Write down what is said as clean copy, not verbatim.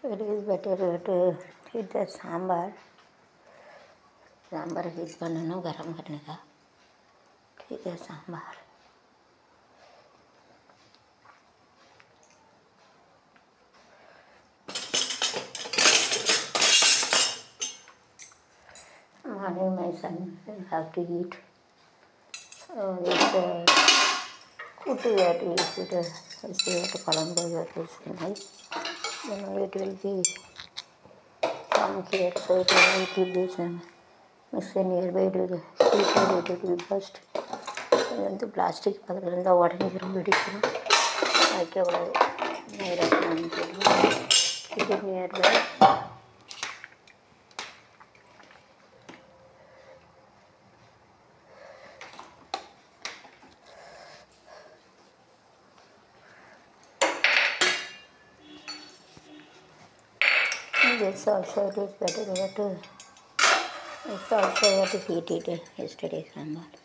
It is better to heat the sambar. Sambar heat बनाना गरम करने का ठीक है sambar morning my son will have to eat this kuttu that we put the columbo that is nice then it will be from here so it will keep this mixture nearby to the heater it will burst the plastic பக்கத்துல உடஞ்சி திரும்ப வெடிக்கணும் வைக்கக்கூடாது keep it nearby this also it is better to it's also to heat it yesterday sambar